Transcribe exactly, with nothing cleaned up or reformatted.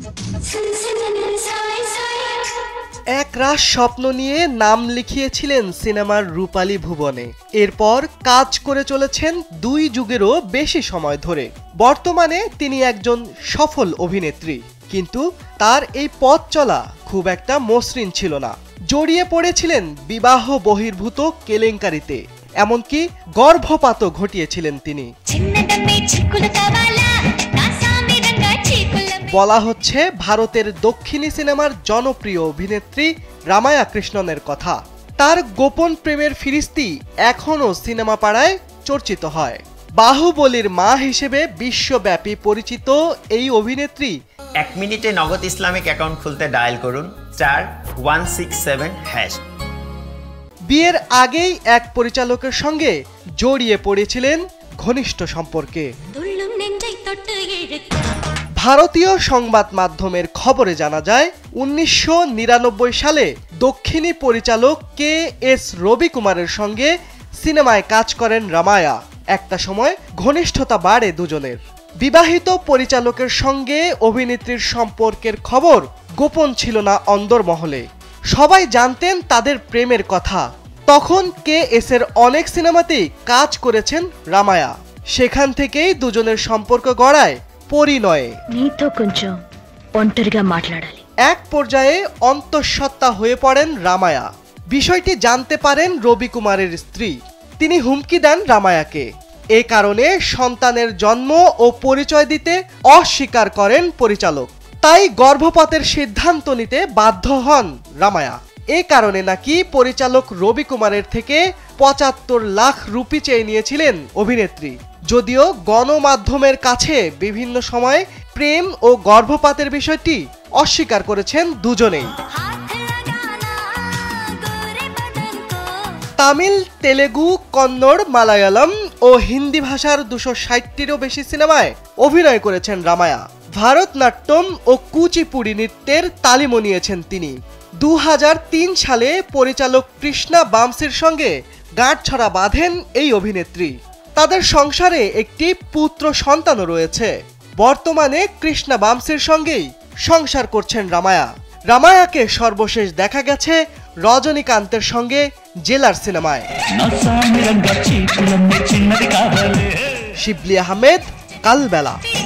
এক রাশ স্বপ্ন নিয়ে নাম লিখিয়েছিলেন সিনেমার রূপালী ভুবনে। এরপর কাজ করে চলেছেন দুই যুগেরও বেশি সময় ধরে। বর্তমানে তিনি একজন সফল অভিনেত্রী, কিন্তু তার এই পথ চলা খুব একটা মসৃণ ছিল না। জড়িয়ে পড়েছিলেন বিবাহ বহির্ভূত কেলেঙ্কারিতে, এমনকি গর্ভপাতও ঘটিয়েছিলেন তিনি। বলা হচ্ছে ভারতের দক্ষিণী সিনেমার জনপ্রিয় অভিনেত্রী রামায়া কৃষ্ণনের কথা। তার গোপন প্রেমের ফিরিস্তি এখনও সিনেমা পাড়ায় চর্চিত হয়। বাহুবলীর মা হিসেবে বিশ্বব্যাপী পরিচিত এই অভিনেত্রী এক মিনিটে নগদ ইসলামিক অ্যাকাউন্ট খুলতে ডায়াল করুন star one six seven hash. বিয়ের আগেই এক পরিচালকের সঙ্গে জড়িয়ে পড়েছিলেন ঘনিষ্ঠ সম্পর্কে। ভারতীয় সংবাদ মাধ্যমের খবরে জানা যায়, উনিশশো নিরানব্বই সালে দক্ষিণী পরিচালক কে এস রবি কুমারের সঙ্গে সিনেমায় কাজ করেন রামায়া। একটা সময় ঘনিষ্ঠতা বাড়ে দুজনের। বিবাহিত পরিচালকের সঙ্গে অভিনেত্রীর সম্পর্কের খবর গোপন ছিল না অন্দরমহলে। সবাই জানতেন তাদের প্রেমের কথা। তখন কে এস এর অনেক সিনেমাতেই কাজ করেছেন রামায়া। সেখান থেকেই দুজনের সম্পর্ক গড়ায় পরিণয়ে। এক পর্যায়ে অন্তঃসত্ত্বা হয়ে পড়েন রামায়া। বিষয়টি জানতে পারেন রবি কুমারের স্ত্রী। তিনি হুমকি দেন রামায়াকে। এ কারণে সন্তানের জন্ম ও পরিচয় দিতে অস্বীকার করেন পরিচালক। তাই গর্ভপাতের সিদ্ধান্ত নিতে বাধ্য হন রামায়া। এ কারণে নাকি পরিচালক রবি কুমারের থেকে পঁচাত্তর লাখ রুপি চেয়ে নিয়েছিলেন অভিনেত্রী। যদিও গণমাধ্যমের কাছে বিভিন্ন সময় প্রেম ও গর্ভপাতের বিষয়টি অস্বীকার করেছেন দুজনেই। তামিল, তেলেগু, কন্নড়, মালায়ালাম ও হিন্দি ভাষার দুশো ষাটটিরও বেশি সিনেমায় অভিনয় করেছেন রামায়া। ভারতনাট্যম ও কুচিপুড়ি নৃত্যের তালিমও নিয়েছেন তিনি। দু হাজার তিন সালে পরিচালক কৃষ্ণা বামসির সঙ্গে গাঁটছড়া বাঁধেন এই অভিনেত্রী। তাদের সংসারে একটি পুত্র সন্তানও রয়েছে। বর্তমানে কৃষ্ণা বামসির সঙ্গেই সংসার করছেন রামায়া। রামায়াকে সর্বশেষ দেখা গেছে রজনীকান্তের সঙ্গে জেলার সিনেমায়। শিবলি আহমেদ, কালবেলা।